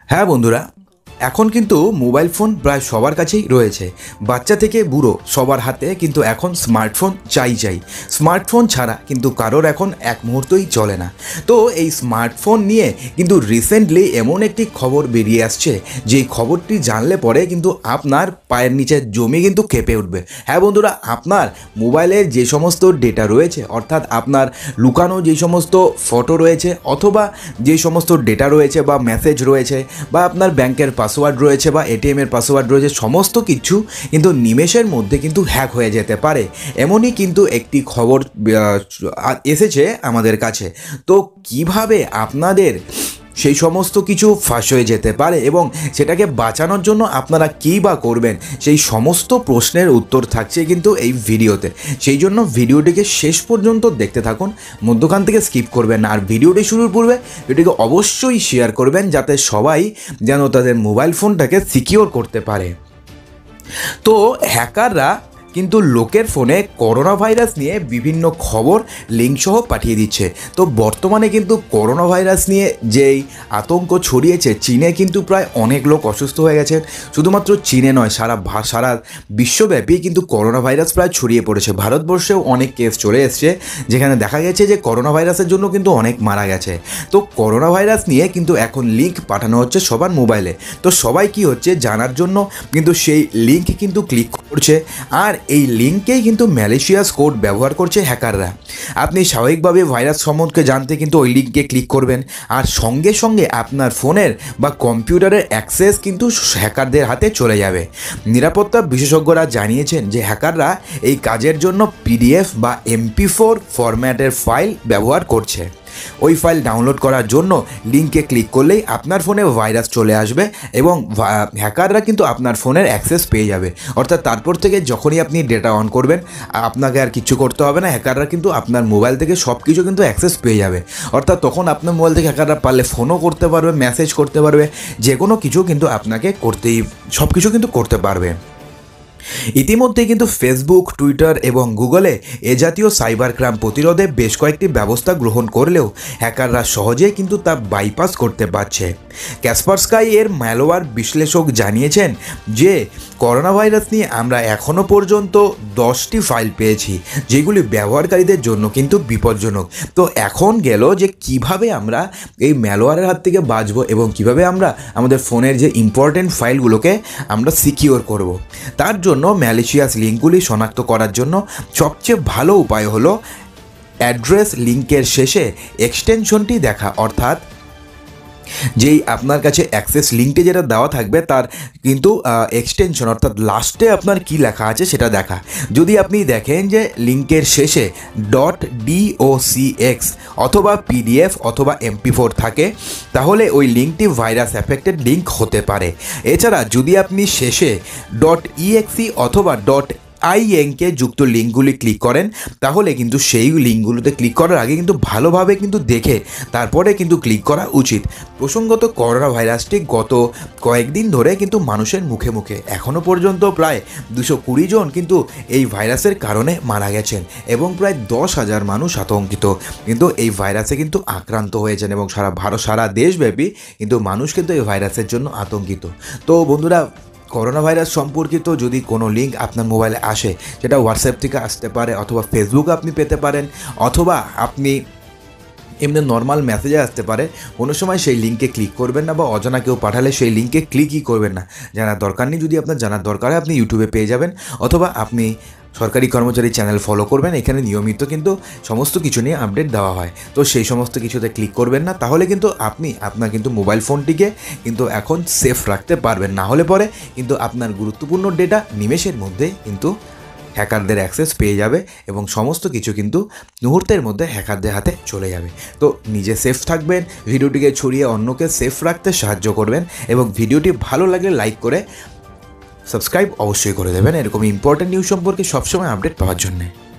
হ্যাঁ বন্ধুরা, এখন কিন্তু মোবাইল ফোন প্রায় সবার কাছেই রয়েছে। বাচ্চা থেকে বুড়ো সবার হাতে কিন্তু এখন স্মার্টফোন চাই। স্মার্টফোন ছাড়া কিন্তু কারোর এখন এক মুহূর্তই চলে না। তো এই স্মার্টফোন নিয়ে কিন্তু রিসেন্টলি এমন একটি খবর বেরিয়ে আসছে, যেই খবরটি জানলে পরে কিন্তু আপনার পায়ের নিচে জমি কিন্তু কেঁপে উঠবে। হ্যাঁ বন্ধুরা, আপনার মোবাইলের যে সমস্ত ডেটা রয়েছে, অর্থাৎ আপনার লুকানো যে সমস্ত ফটো রয়েছে অথবা যে সমস্ত ডেটা রয়েছে বা মেসেজ রয়েছে বা আপনার ব্যাংকের পাসওয়ার্ড রয়েছে বা এটিএমের পাসওয়ার্ড রয়েছে, সমস্ত কিছু কিন্তু নিমেষের মধ্যে কিন্তু হ্যাক হয়ে যেতে পারে। এমনই কিন্তু একটি খবর এসেছে আমাদের কাছে। তো কিভাবে আপনাদের সেই সমস্ত কিছু ফাঁস হয়ে যেতে পারে এবং সেটাকে বাঁচানোর জন্য আপনারা কী বা করবেন, সেই সমস্ত প্রশ্নের উত্তর থাকছে কিন্তু এই ভিডিওতে। সেই জন্য ভিডিওটিকে শেষ পর্যন্ত দেখতে থাকুন, মধ্যখান থেকে স্কিপ করবেন না। আর ভিডিওটি শুরুর পূর্বে ভিডিওটিকে অবশ্যই শেয়ার করবেন, যাতে সবাই যেন তাদের মোবাইল ফোনটাকে সিকিওর করতে পারে। তো হ্যাকাররা কিন্তু লোকের ফোনে করোনা ভাইরাস নিয়ে বিভিন্ন খবর লিঙ্ক সহ পাঠিয়ে দিচ্ছে। তো বর্তমানে কিন্তু করোনা ভাইরাস নিয়ে যেই আতঙ্ক ছড়িয়েছে, চীনে কিন্তু প্রায় অনেক লোক অসুস্থ হয়ে গেছে। শুধুমাত্র চীনে নয়, সারা বিশ্বব্যাপী কিন্তু করোনা ভাইরাস প্রায় ছড়িয়ে পড়েছে। ভারতবর্ষেও অনেক কেস চলে এসছে, যেখানে দেখা গেছে যে করোনা ভাইরাসের জন্য কিন্তু অনেক মারা গেছে। তো করোনা ভাইরাস নিয়ে কিন্তু এখন লিঙ্ক পাঠানো হচ্ছে সবার মোবাইলে। তো সবাই কি হচ্ছে জানার জন্য কিন্তু সেই লিঙ্ক কিন্তু ক্লিক করছে, আর এই লিঙ্কেই কিন্তু ম্যালিশিয়াস কোড ব্যবহার করছে হ্যাকাররা। আপনি স্বাভাবিকভাবে ভাইরাস সম্বন্ধে জানতে কিন্তু ওই লিঙ্কে ক্লিক করবেন, আর সঙ্গে সঙ্গে আপনার ফোনের বা কম্পিউটারের অ্যাক্সেস কিন্তু হ্যাকারদের হাতে চলে যাবে। নিরাপত্তা বিশেষজ্ঞরা জানিয়েছেন যে হ্যাকাররা এই কাজের জন্য পিডিএফ বা MP4 ফরম্যাটের ফাইল ব্যবহার করছে। ওই ফাইল ডাউনলোড করার জন্য লিঙ্কে ক্লিক করলেই আপনার ফোনে ভাইরাস চলে আসবে এবং হ্যাকাররা কিন্তু আপনার ফোনের অ্যাক্সেস পেয়ে যাবে। অর্থাৎ তারপর থেকে যখনই আপনি ডেটা অন করবেন, আপনাকে আর কিছু করতে হবে না, হ্যাকাররা কিন্তু আপনার মোবাইল থেকে সব কিছু কিন্তু অ্যাক্সেস পেয়ে যাবে। অর্থাৎ তখন আপনার মোবাইল থেকে হ্যাকাররা পারলে ফোনও করতে পারবে, মেসেজ করতে পারবে, যে কোনো কিছু কিন্তু আপনাকে সব কিছু কিন্তু করতে পারবে। ইতিমধ্যে কিন্তু ফেসবুক, টুইটার এবং গুগলে এ জাতীয় সাইবার ক্রাইম প্রতিরোধে বেশ কয়েকটি ব্যবস্থা গ্রহণ করলেও হ্যাকাররা সহজেই কিন্তু তা বাইপাস করতে পারছে। ক্যাসপারস্কাই এর ম্যালওয়্যার বিশ্লেষক জানিয়েছেন যে করোনা ভাইরাস নিয়ে আমরা এখনও পর্যন্ত 10টি ফাইল পেয়েছি, যেগুলি ব্যবহারকারীদের জন্য কিন্তু বিপজ্জনক। তো এখন গেল যে কিভাবে আমরা এই ম্যালওয়্যারের হাত থেকে বাঁচবো এবং কিভাবে আমরা আমাদের ফোনের যে ইম্পর্টেন্ট ফাইলগুলোকে আমরা সিকিওর করব। তার জন্য ম্যালিশিয়াস লিঙ্কগুলি শনাক্ত করার জন্য সবচেয়ে ভালো উপায় হলো অ্যাড্রেস লিঙ্কের শেষে এক্সটেনশনটি দেখা, অর্থাৎ যেই আপনার কাছে অ্যাক্সেস লিঙ্কটি যেটা দেওয়া থাকবে তার কিন্তু এক্সটেনশন, অর্থাৎ লাস্টে আপনার কি লেখা আছে সেটা দেখা। যদি আপনি দেখেন যে লিঙ্কের শেষে .docx অথবা PDF অথবা MP4 থাকে, তাহলে ওই লিঙ্কটি ভাইরাস এফেক্টেড লিঙ্ক হতে পারে। এছাড়া যদি আপনি শেষে .exe অথবা .inকে যুক্ত লিঙ্কগুলি ক্লিক করেন, তাহলে কিন্তু সেই লিঙ্কগুলোতে ক্লিক করার আগে কিন্তু ভালোভাবে কিন্তু দেখে তারপরে কিন্তু ক্লিক করা উচিত। প্রসঙ্গত করোনা ভাইরাসটি গত কয়েকদিন ধরে কিন্তু মানুষের মুখে মুখে এখনও পর্যন্ত প্রায় 220 জন কিন্তু এই ভাইরাসের কারণে মারা গেছেন এবং প্রায় 10,000 মানুষ আতঙ্কিত কিন্তু এই ভাইরাসে কিন্তু আক্রান্ত হয়েছেন, এবং সারা দেশব্যাপী কিন্তু মানুষ কিন্তু এই ভাইরাসের জন্য আতঙ্কিত। তো বন্ধুরা, করোনা ভাইরাস সম্পর্কিত যদি কোনো লিঙ্ক আপনার মোবাইলে আসে, সেটা হোয়াটসঅ্যাপ থেকে আসতে পারে অথবা ফেসবুকে আপনি পেতে পারেন, অথবা আপনি এমনি নর্মাল মেসেজে আসতে পারে। কোনো সময় সেই লিঙ্কে ক্লিক করবেন না, বা অজানা কেউ পাঠালে সেই লিঙ্কে ক্লিকই করবেন না। জানার দরকার নেই। যদি আপনার জানার দরকার হয় আপনি ইউটিউবে পেয়ে যাবেন, অথবা আপনি সরকারি কর্মচারী চ্যানেল ফলো করবেন। এখানে নিয়মিত কিন্তু সমস্ত কিছু নিয়ে আপডেট দেওয়া হয়। তো সেই সমস্ত কিছুতে ক্লিক করবেন না, তাহলে কিন্তু আপনি আপনার কিন্তু মোবাইল ফোনটিকে কিন্তু এখন সেফ রাখতে পারবেন। না হলে পরে কিন্তু আপনার গুরুত্বপূর্ণ ডেটা নিমেষের মধ্যে কিন্তু হ্যাকারদের অ্যাক্সেস পেয়ে যাবে এবং সমস্ত কিছু কিন্তু মুহূর্তের মধ্যে হ্যাকারদের হাতে চলে যাবে। তো নিজে সেফ থাকবেন, ভিডিওটিকে ছড়িয়ে অন্যকে সেফ রাখতে সাহায্য করবেন, এবং ভিডিওটি ভালো লাগলে লাইক করে সাবস্ক্রাইব অবশ্যই করে দেবেন এরকম ইম্পর্টেন্ট নিউজ সম্পর্কে সবসময় আপডেট পাওয়ার জন্যে।